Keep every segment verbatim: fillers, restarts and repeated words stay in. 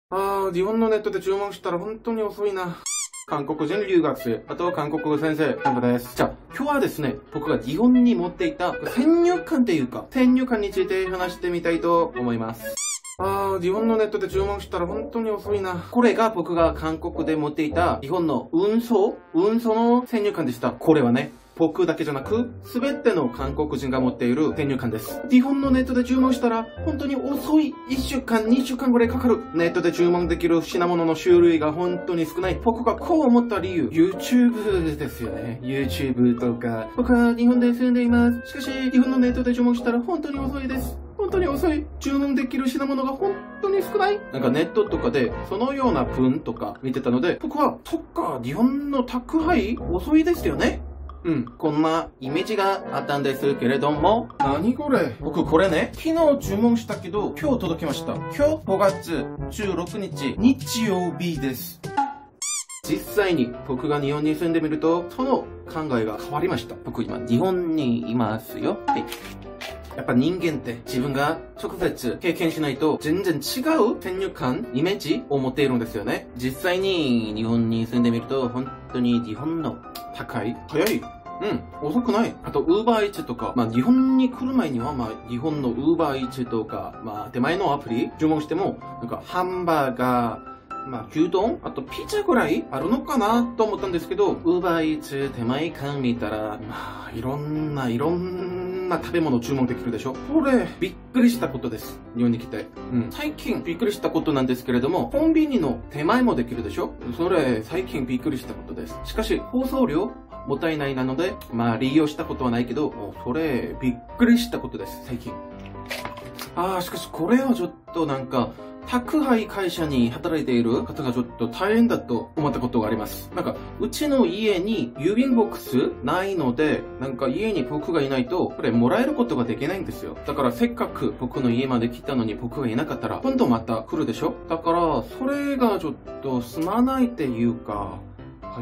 あー、日本のネットで注文したら本当に遅いな。韓国人留学生、あと韓国語先生、キャンプです。じゃあ、今日はですね、僕が日本に持っていた先入観っていうか、先入観について話してみたいと思います。あー、日本のネットで注文したら本当に遅いな。これが僕が韓国で持っていた日本の運送運送の先入観でした。これはね、僕だけじゃなく、すべての韓国人が持っている先入観です。日本のネットで注文したら、本当に遅い。いっしゅうかん、にしゅうかんぐらいかかる。ネットで注文できる品物の種類が本当に少ない。僕がこう思った理由、YouTube ですよね。YouTube とか。僕は日本で住んでいます。しかし、日本のネットで注文したら本当に遅いです。本当に遅い。注文できる品物が本当に少ない。なんかネットとかでそのような文とか見てたので、僕は、そっか、日本の宅配遅いですよね。うん。こんなイメージがあったんですけれども。何これ？僕これね、昨日注文したけど、今日届きました。今日ごがつじゅうろくにち、日曜日です。実際に僕が日本に住んでみると、その考えが変わりました。僕今日本にいますよ。はい。やっぱ人間って自分が直接経験しないと全然違う先入観、イメージを持っているんですよね。実際に日本に住んでみると本当に日本の高い、早い、うん、遅くない。あと、ウーバーイーツとか、まあ日本に来る前には、まあ日本のウーバーイーツとか、まあ手前のアプリ注文しても、なんかハンバーガー、まあ、牛丼あとピザぐらいあるのかなと思ったんですけど、ウーバーイーツ手前感見たら、まあ、いろんな、いろんな食べ物注文できるでしょ。これ、びっくりしたことです。日本に来て。うん。最近びっくりしたことなんですけれども、コンビニの手前もできるでしょ。それ、最近びっくりしたことです。しかし、包装料もったいないなので、まあ、利用したことはないけど、もうそれ、びっくりしたことです。最近。ああ、しかし、これはちょっとなんか、宅配会社に働いている方がちょっと大変だと思ったことがあります。なんか、うちの家に郵便ボックスないので、なんか家に僕がいないと、これもらえることができないんですよ。だからせっかく僕の家まで来たのに僕がいなかったら、今度また来るでしょ？だから、それがちょっとすまないっていうか、はい、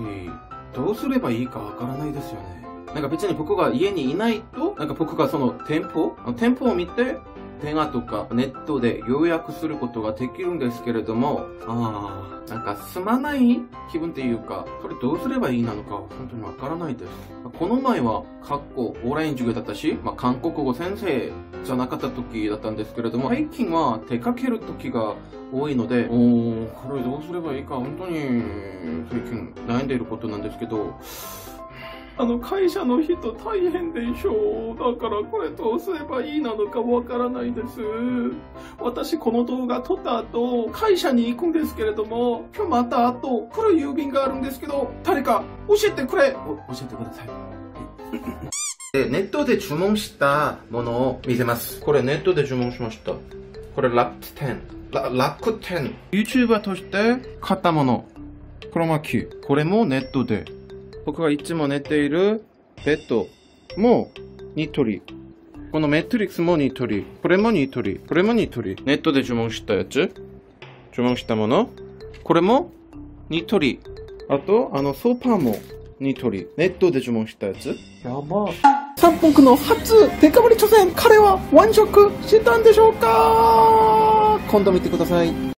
どうすればいいかわからないですよね。なんか別に僕が家にいないと、なんか僕がその店舗、店舗を見て、電話とかネットで予約することができるんですけれども、ああ、なんかすまない気分っていうか、それどうすればいいなのか本当にわからないです。この前は、かっこオンライン授業だったし、まあ、韓国語先生じゃなかった時だったんですけれども、最近は出かける時が多いので、おー、これどうすればいいか本当に最近悩んでいることなんですけど、あの会社の人大変でしょう。だからこれどうすればいいなのかわからないです。私この動画撮った後、会社に行くんですけれども、今日また後、来る郵便があるんですけど、誰か教えてくれ。教えてください。で、ネットで注文したものを見せます。これネットで注文しました。これ楽天。ラ楽天。YouTuber として買ったもの。クロマキー。これもネットで。僕がいつも寝ているベッドもニトリ。このメトリックスもニトリ。これもニトリ。これもニトリ。ネットで注文したやつ。注文したもの。これもニトリ。あと、あのソファーもニトリ。ネットで注文したやつ。やば。三本の初デカ盛り挑戦。彼はワン食したんでしょうか？今度見てください。